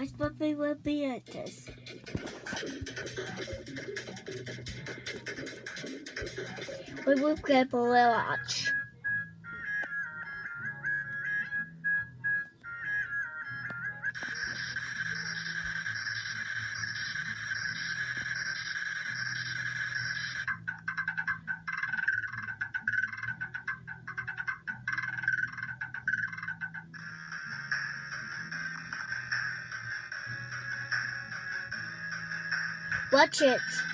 My puppy will be at this. We will get a watch. Watch it.